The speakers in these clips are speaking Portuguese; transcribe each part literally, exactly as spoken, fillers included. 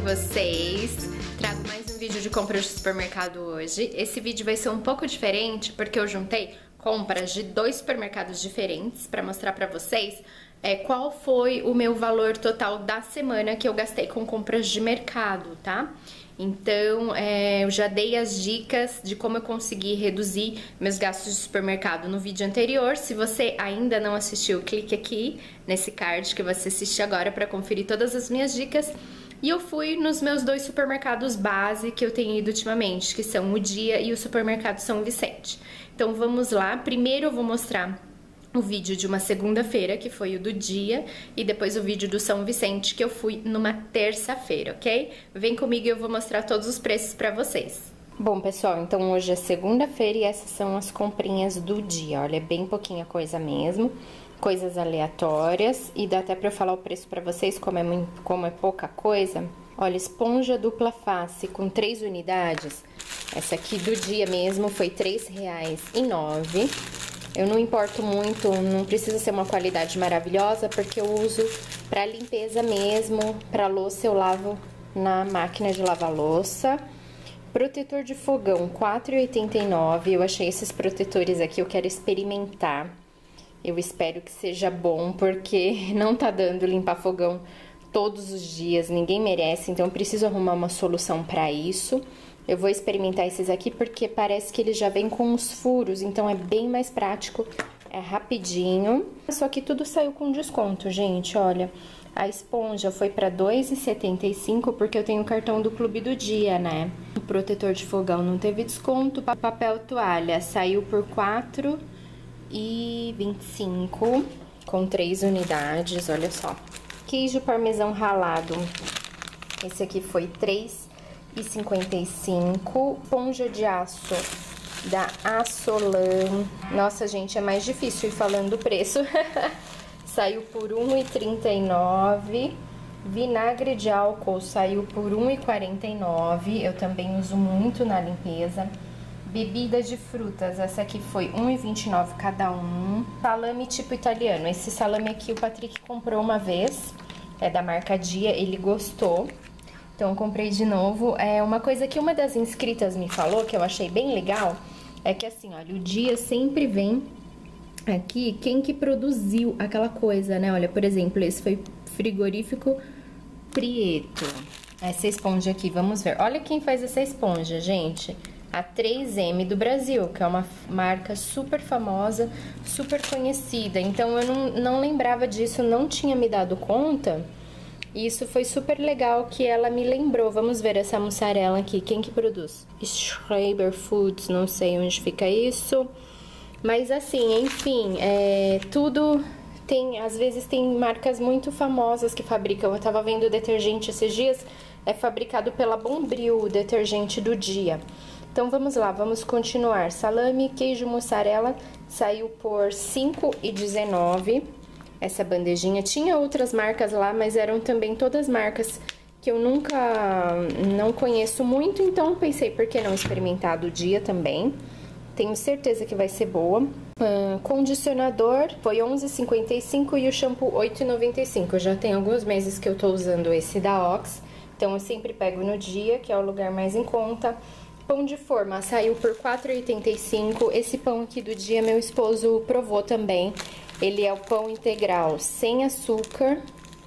vocês? Trago mais um vídeo de compras de supermercado hoje. Esse vídeo vai ser um pouco diferente porque eu juntei compras de dois supermercados diferentes para mostrar para vocês é, qual foi o meu valor total da semana que eu gastei com compras de mercado, tá? Então, é, eu já dei as dicas de como eu consegui reduzir meus gastos de supermercado no vídeo anterior. Se você ainda não assistiu, clique aqui nesse card que você assiste agora para conferir todas as minhas dicas. E eu fui nos meus dois supermercados base que eu tenho ido ultimamente, que são o Dia e o Supermercado São Vicente. Então vamos lá, primeiro eu vou mostrar o vídeo de uma segunda-feira, que foi o do Dia, e depois o vídeo do São Vicente, que eu fui numa terça-feira, ok? Vem comigo e eu vou mostrar todos os preços pra vocês. Bom, pessoal, então hoje é segunda-feira e essas são as comprinhas do dia. Olha, é bem pouquinha coisa mesmo, coisas aleatórias, e dá até pra eu falar o preço pra vocês, como é, muito, como é pouca coisa. Olha, esponja dupla face com três unidades, essa aqui do dia mesmo foi três reais e nove centavos. Eu não importo muito, não precisa ser uma qualidade maravilhosa, porque eu uso pra limpeza mesmo, pra louça eu lavo na máquina de lavar louça. Protetor de fogão, quatro reais e oitenta e nove centavos, eu achei esses protetores aqui, eu quero experimentar. Eu espero que seja bom, porque não tá dando limpar fogão todos os dias, ninguém merece, então eu preciso arrumar uma solução pra isso. Eu vou experimentar esses aqui porque parece que eles já vêm com os furos, então é bem mais prático, é rapidinho. Só que tudo saiu com desconto, gente, olha. A esponja foi pra dois reais e setenta e cinco centavos porque eu tenho o cartão do Clube do Dia, né? O protetor de fogão não teve desconto. Papel toalha saiu por quatro reais e vinte e cinco centavos com três unidades, olha só. Queijo parmesão ralado, esse aqui foi três reais e cinquenta e cinco. Esponja de aço da Assolan. Nossa, gente, é mais difícil ir falando o preço. Saiu por um real e trinta e nove centavos. Vinagre de álcool saiu por um real e quarenta e nove centavos. Eu também uso muito na limpeza. Bebida de frutas, essa aqui foi um real e vinte e nove centavos cada um. Salame tipo italiano. Esse salame aqui o Patrick comprou uma vez. É da marca Dia, ele gostou. Então, eu comprei de novo. É uma coisa que uma das inscritas me falou, que eu achei bem legal, é que assim, olha, o Dia sempre vem aqui quem que produziu aquela coisa, né? Olha, por exemplo, esse foi frigorífico Prieto. Essa esponja aqui, vamos ver. Olha quem faz essa esponja, gente. A três M do Brasil, que é uma marca super famosa, super conhecida. Então, eu não, não lembrava disso, não tinha me dado conta. E isso foi super legal que ela me lembrou. Vamos ver essa mussarela aqui. Quem que produz? Schreiber Foods, não sei onde fica isso. Mas assim, enfim, é, tudo tem... Às vezes tem marcas muito famosas que fabricam. Eu tava vendo o detergente esses dias. É fabricado pela Bombril, o detergente do Dia. Então vamos lá, vamos continuar. Salame, queijo mussarela saiu por cinco reais e dezenove centavos. Essa bandejinha. Tinha outras marcas lá, mas eram também todas marcas que eu nunca, não conheço muito, então pensei, por que não experimentar do Dia também? Tenho certeza que vai ser boa. Uh, condicionador foi onze reais e cinquenta e cinco centavos e o shampoo oito reais e noventa e cinco centavos. Já tem alguns meses que eu tô usando esse da Ox, então eu sempre pego no Dia, que é o lugar mais em conta. Pão de forma saiu por quatro reais e oitenta e cinco centavos. Esse pão aqui do Dia meu esposo provou também. Ele é o pão integral sem açúcar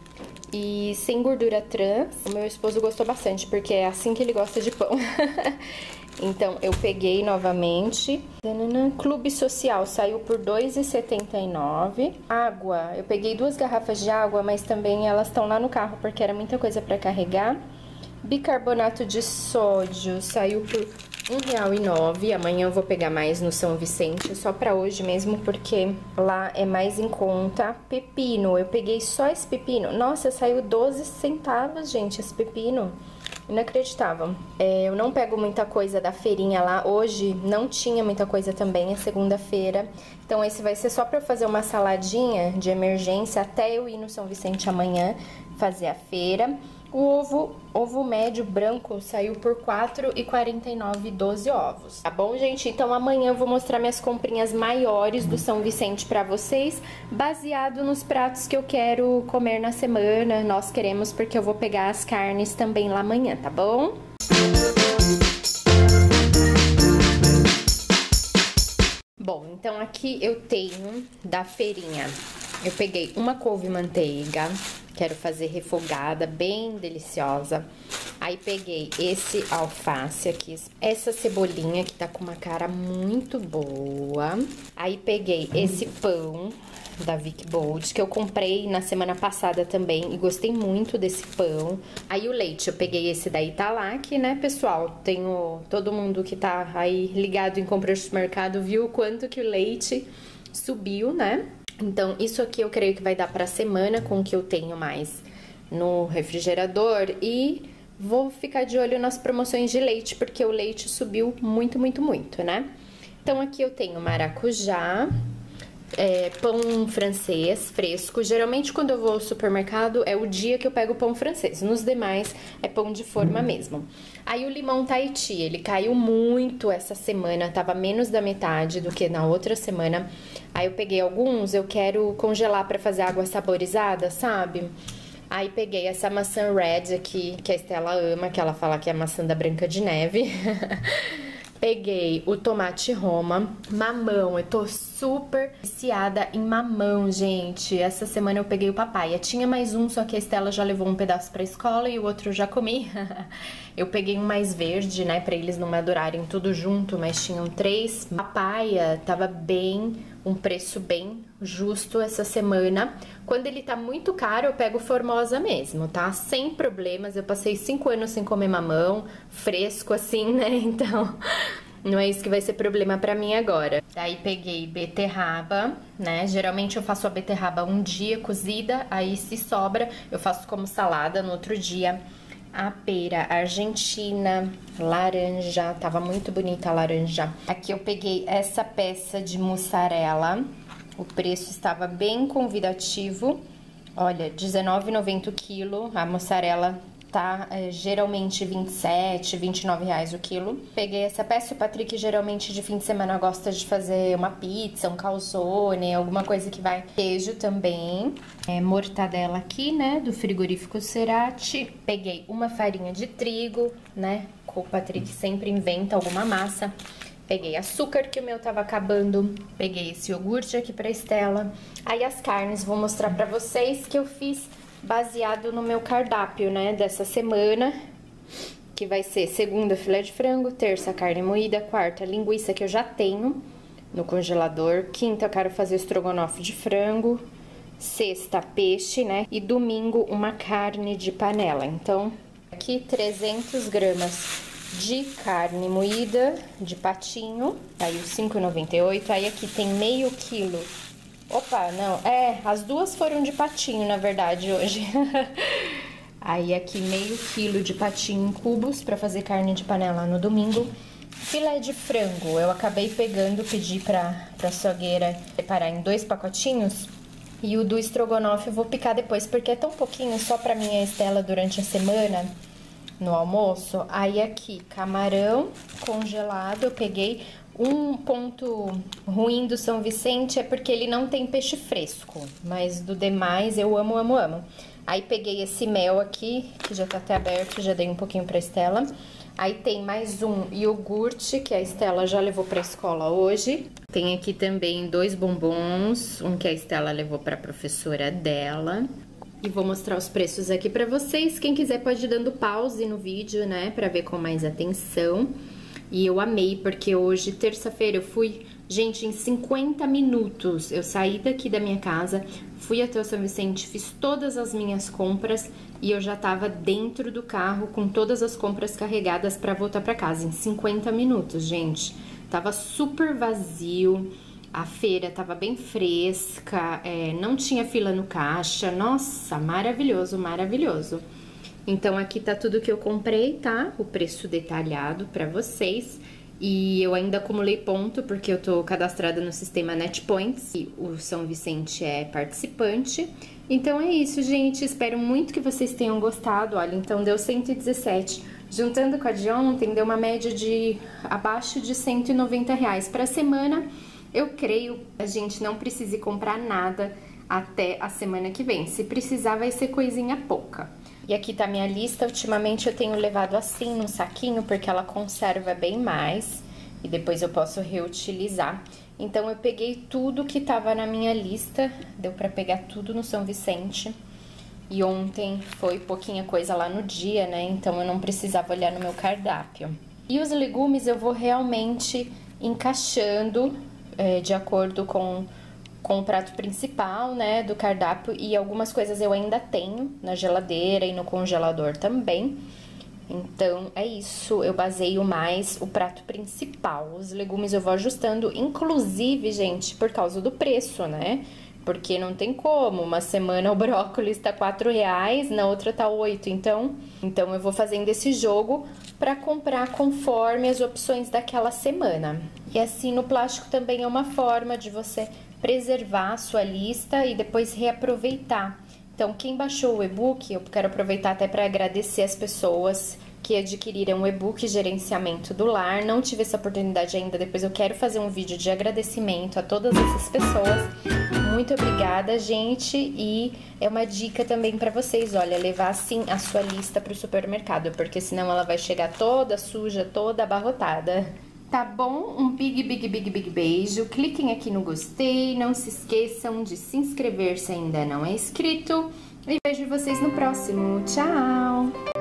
e sem gordura trans. O meu esposo gostou bastante, porque é assim que ele gosta de pão. Então, eu peguei novamente. Clube Social saiu por dois reais e setenta e nove centavos. Água, eu peguei duas garrafas de água, mas também elas estão lá no carro, porque era muita coisa para carregar. Bicarbonato de sódio saiu por um real e nove centavos. Amanhã eu vou pegar mais no São Vicente, só pra hoje mesmo, porque lá é mais em conta. Pepino, eu peguei só esse pepino. Nossa, saiu doze centavos, gente, esse pepino. Inacreditável. É, eu não pego muita coisa da feirinha lá. Hoje não tinha muita coisa também, é segunda-feira. Então esse vai ser só pra eu fazer uma saladinha de emergência até eu ir no São Vicente amanhã fazer a feira. O ovo, ovo médio branco saiu por quatro e quarenta e nove, doze ovos. Tá bom, gente? Então amanhã eu vou mostrar minhas comprinhas maiores do São Vicente pra vocês, baseado nos pratos que eu quero comer na semana. Nós queremos, porque eu vou pegar as carnes também lá amanhã, tá bom? Bom, então aqui eu tenho da feirinha. Eu peguei uma couve-manteiga, quero fazer refogada, bem deliciosa. Aí peguei esse alface aqui, essa cebolinha que tá com uma cara muito boa. Aí peguei esse pão da Vic Bold, que eu comprei na semana passada também e gostei muito desse pão. Aí o leite, eu peguei esse da Italac, né, pessoal? Tenho todo mundo que tá aí ligado em comprar no supermercado viu o quanto que o leite subiu, né? Então, isso aqui eu creio que vai dar pra semana com o que eu tenho mais no refrigerador. E vou ficar de olho nas promoções de leite, porque o leite subiu muito, muito, muito, né? Então, aqui eu tenho maracujá, é, pão francês fresco. Geralmente, quando eu vou ao supermercado, é o dia que eu pego pão francês. Nos demais, é pão de forma mesmo. Aí, o limão Tahiti, ele caiu muito essa semana, tava menos da metade do que na outra semana. Aí, eu peguei alguns, eu quero congelar pra fazer água saborizada, sabe? Aí, peguei essa maçã red aqui, que a Estela ama, que ela fala que é a maçã da Branca de Neve. Peguei o tomate Roma, mamão, eu tô super viciada em mamão, gente. Essa semana eu peguei o papaya. Tinha mais um, só que a Estela já levou um pedaço pra escola e o outro eu já comi. Eu peguei um mais verde, né, pra eles não madurarem tudo junto, mas tinham três. Papaya tava bem, um preço bem justo essa semana. Quando ele tá muito caro, eu pego Formosa mesmo, tá? Sem problemas, eu passei cinco anos sem comer mamão, fresco assim, né, então... Não é isso que vai ser problema pra mim agora. Aí peguei beterraba, né? Geralmente eu faço a beterraba um dia cozida, aí se sobra, eu faço como salada no outro dia. A pera argentina, laranja, tava muito bonita a laranja. Aqui eu peguei essa peça de mussarela, o preço estava bem convidativo. Olha, dezenove reais e noventa centavos o quilo, a mussarela tá é, geralmente vinte e sete, vinte e nove reais o quilo. Peguei essa peça, o Patrick geralmente de fim de semana gosta de fazer uma pizza, um calzone, alguma coisa que vai. Queijo também, é, mortadela aqui, né, do frigorífico Cerati. Peguei uma farinha de trigo, né, o Patrick sempre inventa alguma massa. Peguei açúcar, que o meu tava acabando. Peguei esse iogurte aqui pra Estela. Aí as carnes, vou mostrar pra vocês que eu fiz baseado no meu cardápio, né, dessa semana, que vai ser segunda filé de frango, terça carne moída, quarta linguiça que eu já tenho no congelador, quinta eu quero fazer estrogonofe de frango, sexta peixe, né, e domingo uma carne de panela. Então, aqui trezentas gramas de carne moída de patinho, aí os cinco reais e noventa e oito centavos, aí aqui tem meio quilo. Opa, não, é, as duas foram de patinho, na verdade, hoje. Aí aqui meio quilo de patinho em cubos pra fazer carne de panela no domingo. Filé de frango, eu acabei pegando, pedi pra, pra açougueira separar em dois pacotinhos. E o do estrogonofe eu vou picar depois, porque é tão pouquinho, só pra mim e a Estela durante a semana, no almoço. Aí aqui, camarão congelado, eu peguei. Um ponto ruim do São Vicente é porque ele não tem peixe fresco, mas do demais eu amo, amo, amo. Aí peguei esse mel aqui, que já tá até aberto, já dei um pouquinho pra Estela. Aí tem mais um iogurte, que a Estela já levou pra escola hoje. Tem aqui também dois bombons, um que a Estela levou pra professora dela. E vou mostrar os preços aqui pra vocês. Quem quiser pode ir dando pause no vídeo, né, pra ver com mais atenção. E eu amei, porque hoje, terça-feira, eu fui, gente, em cinquenta minutos. Eu saí daqui da minha casa, fui até o São Vicente, fiz todas as minhas compras e eu já tava dentro do carro com todas as compras carregadas pra voltar pra casa. Em cinquenta minutos, gente. Tava super vazio, a feira tava bem fresca, é, não tinha fila no caixa. Nossa, maravilhoso, maravilhoso. Então, aqui tá tudo que eu comprei, tá? O preço detalhado pra vocês. E eu ainda acumulei ponto, porque eu tô cadastrada no sistema NetPoints, e o São Vicente é participante. Então é isso, gente, espero muito que vocês tenham gostado. Olha, então deu cento e dezessete. Juntando com a de ontem, deu uma média de abaixo de cento e noventa reais. Pra semana, eu creio que a gente não precise comprar nada até a semana que vem. Se precisar, vai ser coisinha pouca. E aqui tá minha lista. Ultimamente eu tenho levado assim num saquinho, porque ela conserva bem mais e depois eu posso reutilizar. Então eu peguei tudo que tava na minha lista, deu pra pegar tudo no São Vicente. E ontem foi pouquinha coisa lá no dia, né? Então eu não precisava olhar no meu cardápio. E os legumes eu vou realmente encaixando é, de acordo com... com o prato principal, né, do cardápio, e algumas coisas eu ainda tenho na geladeira e no congelador também. Então, é isso, eu baseio mais o prato principal. Os legumes eu vou ajustando, inclusive, gente, por causa do preço, né? Porque não tem como, uma semana o brócolis tá quatro reais, na outra tá oito, então... Então, eu vou fazendo esse jogo pra comprar conforme as opções daquela semana. E assim, no plástico também é uma forma de você preservar a sua lista e depois reaproveitar. Então, quem baixou o e-book, eu quero aproveitar até para agradecer as pessoas que adquiriram o e-book Gerenciamento do Lar. Não tive essa oportunidade ainda, depois eu quero fazer um vídeo de agradecimento a todas essas pessoas. Muito obrigada, gente, e é uma dica também para vocês, olha, levar assim a sua lista para o supermercado, porque senão ela vai chegar toda suja, toda abarrotada. Tá bom? Um big, big, big, big beijo. Cliquem aqui no gostei. Não se esqueçam de se inscrever se ainda não é inscrito. E vejo vocês no próximo. Tchau!